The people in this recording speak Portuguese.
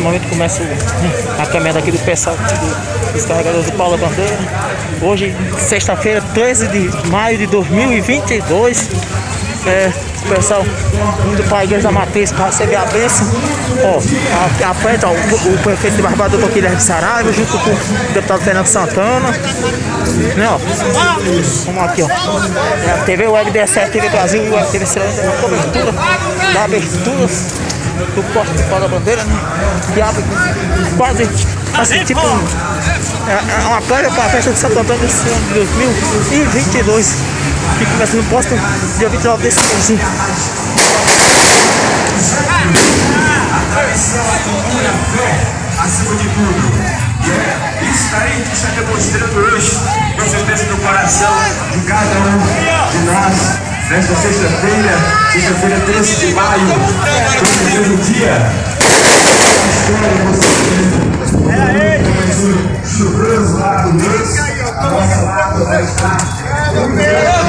momento começa a caminhada aqui do pessoal dos carregadores do Paulo Bandeira. Hoje, sexta-feira, 13 de maio de 2022. O pessoal indo para a Igreja da Matriz para receber a bênção. Ó, à frente, ó, o prefeito de Barbador Guilherme de Saraiva, junto com o deputado Fernando Santana. Né, ó. Vamos aqui, ó. A TV Web 17, TV Brasil e o TV Ceilândia na cobertura da abertura do posto do Paulo Bandeira, né? Que abre quase assim, tipo uma prévia para a festa de Santo Antônio desse ano de 2022, que começa no posto dia 29 desse mês. Acima de tudo. Isso aí que está demonstrando hoje, com certeza no coração de cada um de nós, nesta sexta-feira, 13 de maio, do dia. Surpresa lá do mês, a nossa lata vai estar.